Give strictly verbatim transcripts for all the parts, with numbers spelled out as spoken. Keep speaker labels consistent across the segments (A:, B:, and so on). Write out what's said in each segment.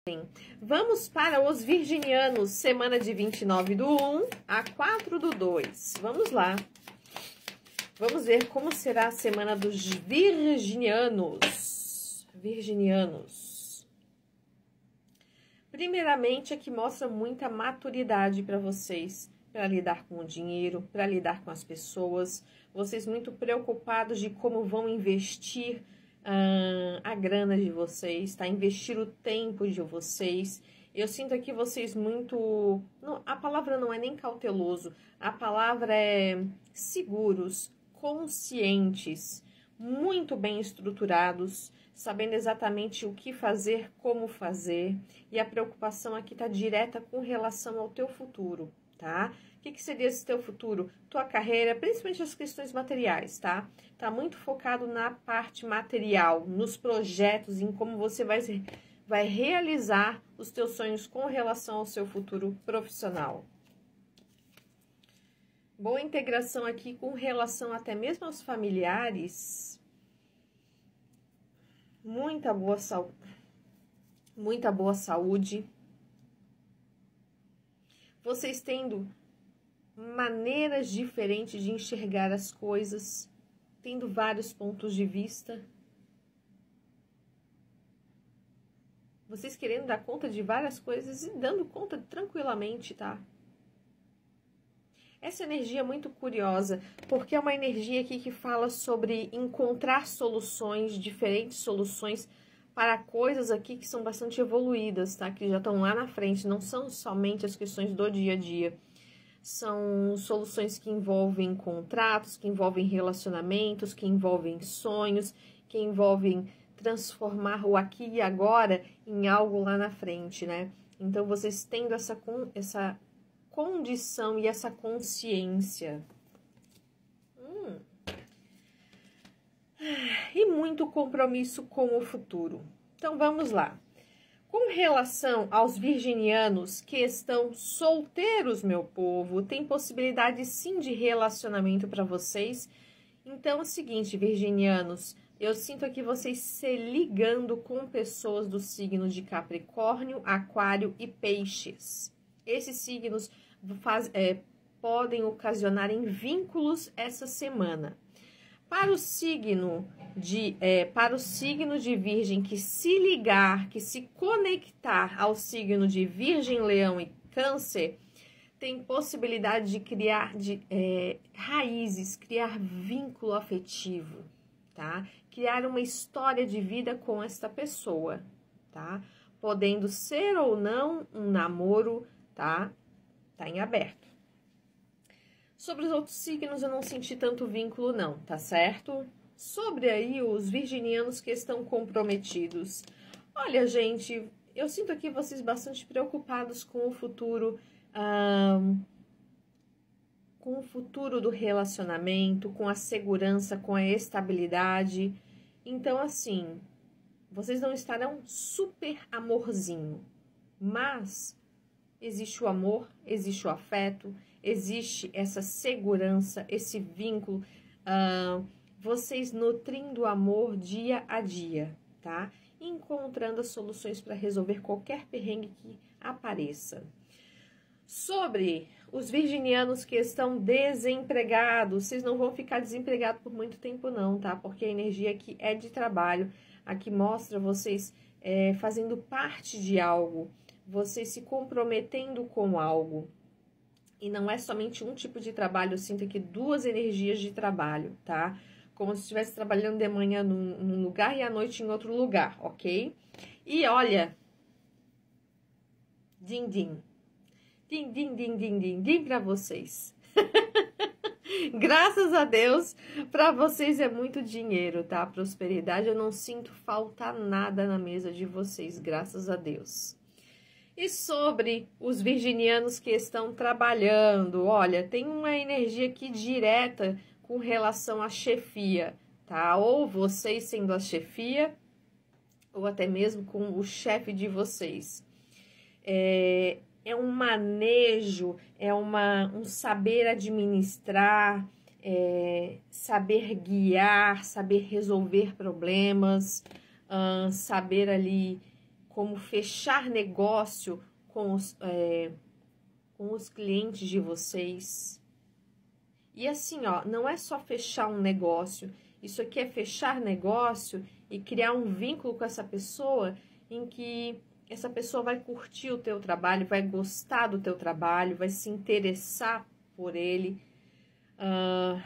A: Vamos para os virginianos, semana de vinte e nove do um a quatro do dois. Vamos lá. Vamos ver como será a semana dos virginianos. Virginianos. Primeiramente, aqui mostra muita maturidade para vocês, para lidar com o dinheiro, para lidar com as pessoas. Vocês muito preocupados de como vão investir Uh, a grana de vocês, tá? Investir o tempo de vocês. Eu sinto aqui vocês muito... Não, a palavra não é nem cauteloso, a palavra é seguros, conscientes, muito bem estruturados, sabendo exatamente o que fazer, como fazer. E a preocupação aqui tá direta com relação ao teu futuro, tá? O que, que seria esse teu futuro? Tua carreira, principalmente as questões materiais, tá? Tá muito focado na parte material, nos projetos, em como você vai, vai realizar os teus sonhos com relação ao seu futuro profissional. Boa integração aqui com relação até mesmo aos familiares. Muita boa saúde. Muita boa saúde. Vocês tendo maneiras diferentes de enxergar as coisas, tendo vários pontos de vista. Vocês querendo dar conta de várias coisas e dando conta tranquilamente, tá? Essa energia é muito curiosa, porque é uma energia aqui que fala sobre encontrar soluções, diferentes soluções para coisas aqui que são bastante evoluídas, tá? Que já estão lá na frente, não são somente as questões do dia a dia. São soluções que envolvem contratos, que envolvem relacionamentos, que envolvem sonhos, que envolvem transformar o aqui e agora em algo lá na frente, né? Então, vocês tendo essa, essa condição e essa consciência. Hum. E muito compromisso com o futuro. Então, vamos lá. Com relação aos virginianos que estão solteiros, meu povo, tem possibilidade sim de relacionamento para vocês. Então é o seguinte, virginianos, eu sinto aqui vocês se ligando com pessoas do signo de Capricórnio, Aquário e Peixes. Esses signos faz, é, podem ocasionar em vínculos essa semana. Para o signo de, é, para o signo de Virgem que se ligar, que se conectar ao signo de Virgem, Leão e Câncer, tem possibilidade de criar de, é, raízes, criar vínculo afetivo, tá? Criar uma história de vida com esta pessoa, tá? Podendo ser ou não um namoro, tá? Tá em aberto. Sobre os outros signos eu não senti tanto vínculo não, tá certo? Sobre aí os virginianos que estão comprometidos. Olha, gente, eu sinto aqui vocês bastante preocupados com o futuro, um, com o futuro do relacionamento, com a segurança, com a estabilidade. Então, assim, vocês não estarão super amorzinho, mas existe o amor, existe o afeto, existe essa segurança, esse vínculo, uh, vocês nutrindo o amor dia a dia, tá? Encontrando as soluções para resolver qualquer perrengue que apareça. Sobre os virginianos que estão desempregados, vocês não vão ficar desempregados por muito tempo não, tá? Porque a energia aqui é de trabalho, aqui mostra vocês é, fazendo parte de algo, vocês se comprometendo com algo. E não é somente um tipo de trabalho, eu sinto aqui duas energias de trabalho, tá? Como se estivesse trabalhando de manhã num, num lugar e à noite em outro lugar, ok? E olha, din din, din din din din din din para vocês. Graças a Deus, para vocês é muito dinheiro, tá? Prosperidade, eu não sinto faltar nada na mesa de vocês, graças a Deus. E sobre os virginianos que estão trabalhando, olha, tem uma energia aqui direta com relação à chefia, tá? Ou vocês sendo a chefia, ou até mesmo com o chefe de vocês. É, é um manejo, é uma, um saber administrar, é, saber guiar, saber resolver problemas, uh, saber ali como fechar negócio com os, é, com os clientes de vocês. E assim, ó, não é só fechar um negócio, isso aqui é fechar negócio e criar um vínculo com essa pessoa em que essa pessoa vai curtir o teu trabalho, vai gostar do teu trabalho, vai se interessar por ele, uh,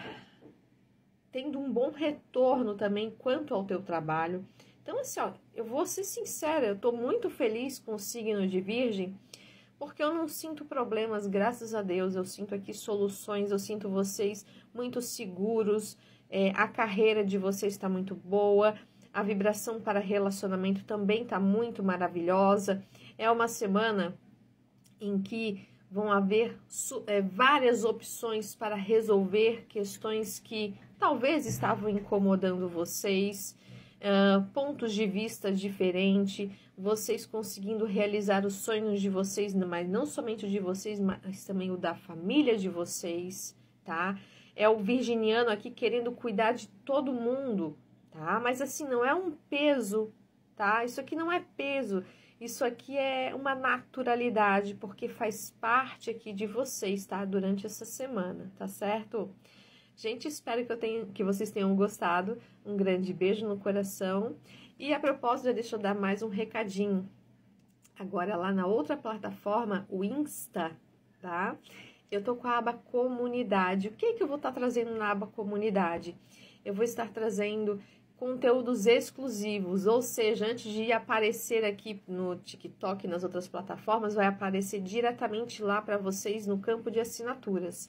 A: tendo um bom retorno também quanto ao teu trabalho. Então, assim, ó, eu vou ser sincera, eu tô muito feliz com o signo de Virgem, porque eu não sinto problemas, graças a Deus, eu sinto aqui soluções, eu sinto vocês muito seguros, é, a carreira de vocês está muito boa, a vibração para relacionamento também está muito maravilhosa. É uma semana em que vão haver é, várias opções para resolver questões que talvez estavam incomodando vocês, uh, pontos de vista diferentes, vocês conseguindo realizar os sonhos de vocês, mas não somente o de vocês, mas também o da família de vocês, tá? É o virginiano aqui querendo cuidar de todo mundo, tá? Mas assim, não é um peso, tá? Isso aqui não é peso, isso aqui é uma naturalidade, porque faz parte aqui de vocês, tá? Durante essa semana, tá certo? Gente, espero que, eu tenha, que vocês tenham gostado. Um grande beijo no coração. E a propósito, deixa eu dar mais um recadinho. Agora, lá na outra plataforma, o Insta, tá? Eu tô com a aba Comunidade. O que é que eu vou estar trazendo na aba Comunidade? Eu vou estar trazendo conteúdos exclusivos, ou seja, antes de aparecer aqui no TikTok e nas outras plataformas, vai aparecer diretamente lá para vocês no campo de assinaturas.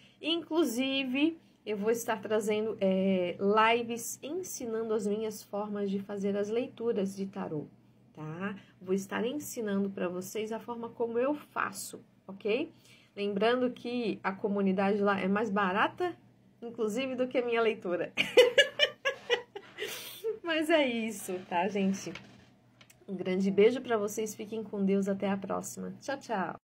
A: Inclusive, eu vou estar trazendo é, lives ensinando as minhas formas de fazer as leituras de tarô, tá? Vou estar ensinando para vocês a forma como eu faço, ok? Lembrando que a comunidade lá é mais barata, inclusive, do que a minha leitura. Mas é isso, tá, gente? Um grande beijo para vocês, fiquem com Deus, até a próxima. Tchau, tchau!